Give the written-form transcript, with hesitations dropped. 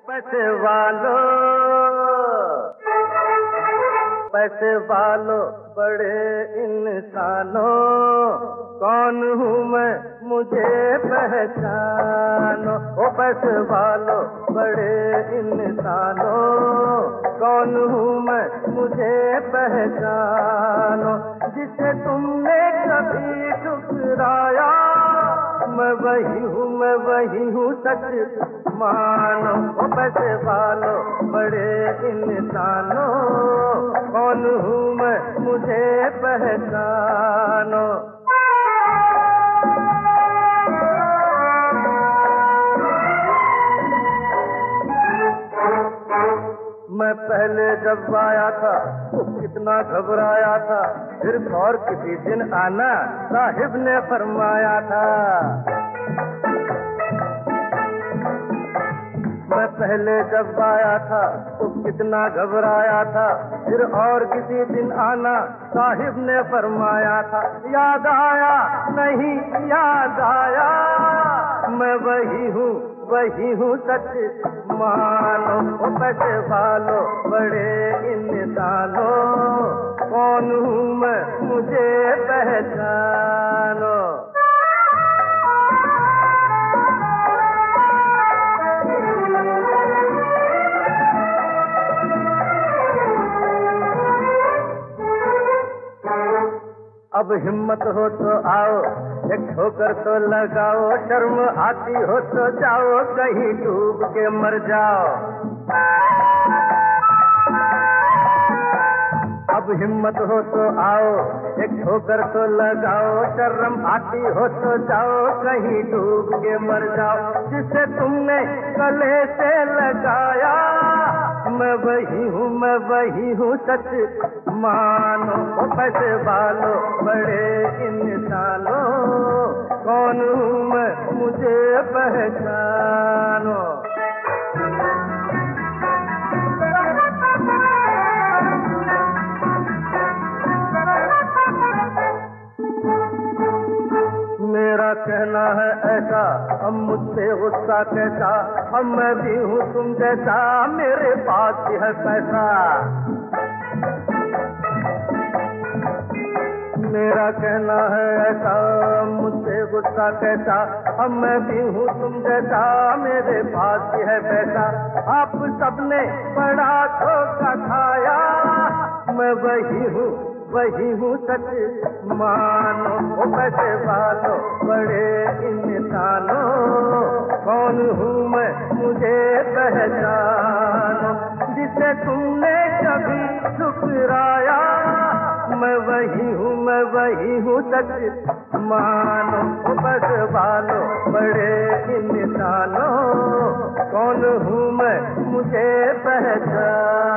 पैसे वालों पैसे वालों बड़े इंसानों, कौन हूँ मैं मुझे पहचानो। ओ पैसे वालों बड़े इंसानों, कौन हूँ मैं मुझे पहचानो। जिसे तुमने कभी ठुकराया, मैं वही हूँ सच मानो। ओ पैसे वालों बड़े इंसानों, कौन हूँ मैं मुझे पहचानो। मैं पहले जब आया था तो कितना घबराया था, फिर और किसी दिन आना साहिब ने फरमाया था। मैं पहले जब आया था तो कितना घबराया था, फिर और किसी दिन आना साहिब ने फरमाया था। याद आया नहीं याद आया, मैं वही हूँ सच मानो। ओ पैसे वालों बड़े इंसानों, कौन हूँ मैं मुझे पहचानो। अब हिम्मत हो तो आओ, एक ठोकर तो लगाओ, शर्म आती हो तो जाओ, कहीं डूब के मर जाओ। अब हिम्मत हो तो आओ, एक ठोकर तो लगाओ, शर्म आती हो तो जाओ, कहीं डूब के मर जाओ। जिसे तुमने गले से लगाया, मैं वही हूँ सच मानो। ओ पैसे वालों बड़े इंसानों, कौन हूँ मैं मुझे पहचानो। मेरा कहना है ऐसा, अब मुझसे गुस्सा कैसा, अब मैं भी हूँ तुम जैसा, मेरे पास भी है पैसा। मेरा कहना है ऐसा, मुझसे गुस्सा कैसा, अब मैं भी हूँ तुम जैसा, मेरे पास भी है पैसा। आप सबने बड़ा धोखा खाया, मैं वही हूँ सच मानो। ओ पैसे वालों बड़े इंसानों, कौन हूँ मैं मुझे पहचानो। जिसे तुमने कभी ठुकराया, मैं वही हूँ सच मानो। ओ पैसे वालों बड़े इंसानों, कौन हूँ मैं मुझे पहचानो।